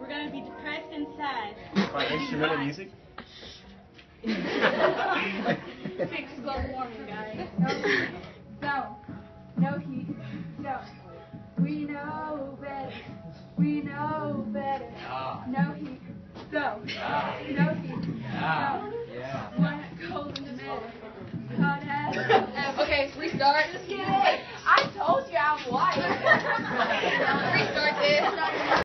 we're going to be depressed and sad. By instrumental music? Fix global warming, guys. No heat. No. We know better. We know better. No heat. No heat. No. We're not cold in the middle. Hot as. Okay, restart.